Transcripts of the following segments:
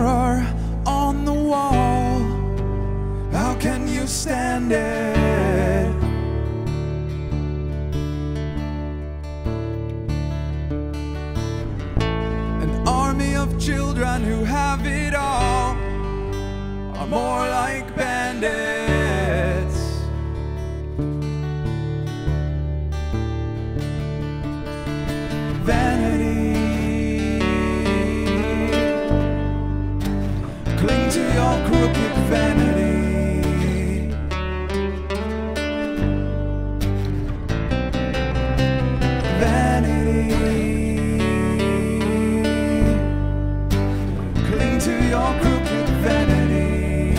mirror on the wall. How can you stand it? An army of children who have it all are more like bandits. Vanity, cling to your crooked vanity. Vanity, cling to your crooked vanity.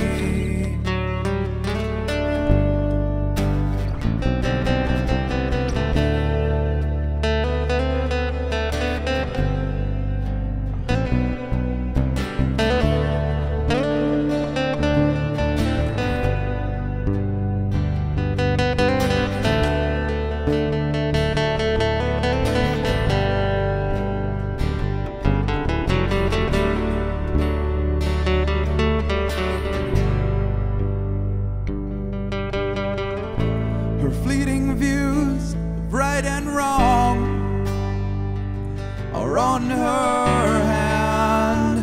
Her fleeting views of right and wrong are on her hand.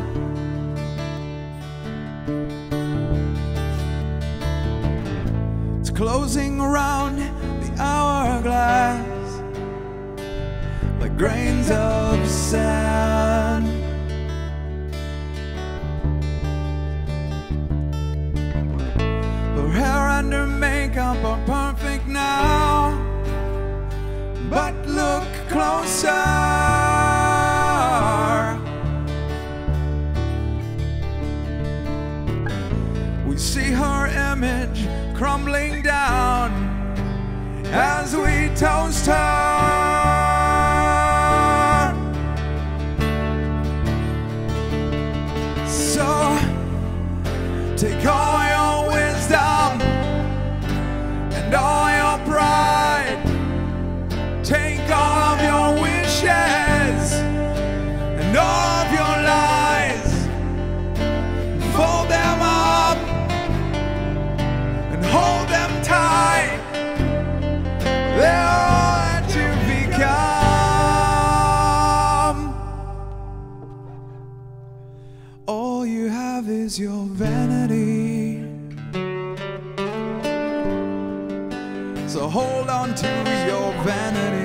It's closing around the hourglass like grains of sand. Her hair and her makeup are perfect now, but look closer. We see her image crumbling down as we toast her. So take all your wisdom and all your pride, take all of your wishes and all of your lies, fold them up and hold them tight. They're all that you become. All you have is your vanity. So hold on to your vanity.